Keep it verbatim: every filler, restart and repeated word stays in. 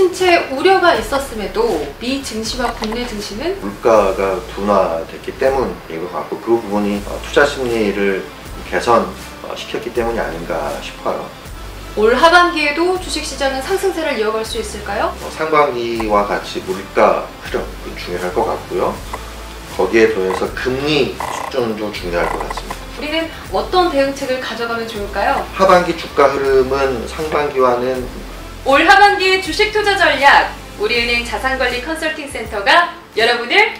침체 우려가 있었음에도 미 증시와 국내 증시는 물가가 둔화됐기 때문인 것 같고 그 부분이 투자 심리를 개선시켰기 때문이 아닌가 싶어요. 올 하반기에도 주식시장은 상승세를 이어갈 수 있을까요? 상반기와 같이 물가 흐름이 중요할 것 같고요. 거기에 더해서 금리 수준도 중요할 것 같습니다. 우리는 어떤 대응책을 가져가면 좋을까요? 하반기 주가 흐름은 상반기와는 올 하반기 주식 투자 전략 우리은행 자산관리 컨설팅 센터가 여러분을